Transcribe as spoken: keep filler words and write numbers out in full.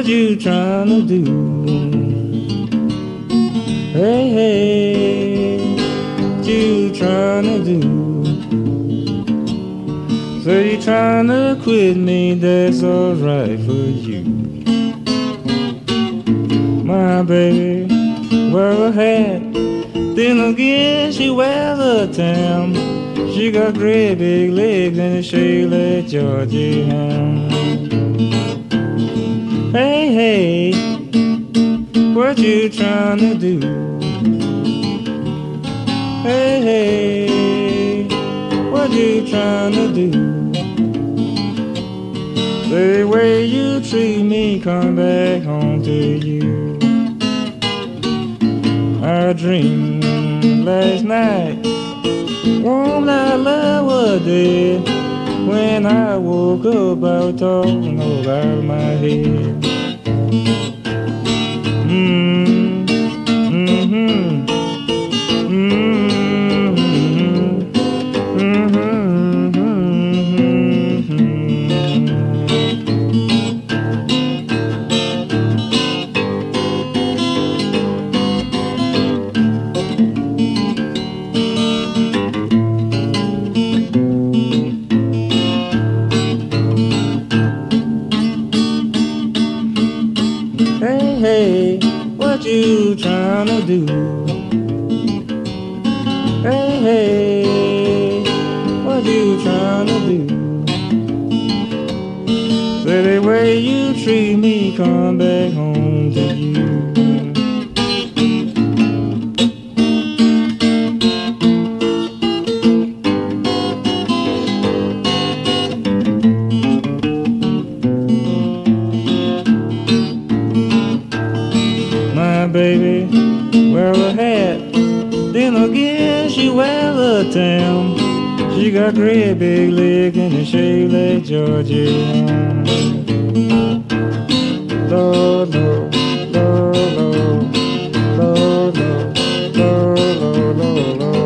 what you trying to do? Hey, hey, what you trying to do? So you trying to quit me, that's alright for you. My baby wear a hat, then again she wears a tam. She got great big legs and a shape like Georgia ham. Hey, hey, what you trying to do? Hey, hey, what you trying to do? The way you treat me, come back home to you. I dreamed last night, warm like love was dead. When I woke up, I was talking all out of my head. Mm, mm-hmm, mm-hmm, mm-hmm, hey, what you tryna do? Hey, hey, what you tryna do? Say the way you treat me, come back home to you. Baby wear a hat, then again she wears a tam. She got great big legs and a shape like Georgia ham. Lord, Lord, Lord, Lord, Lord, Lord, Lord, Lord, Lord, Lord.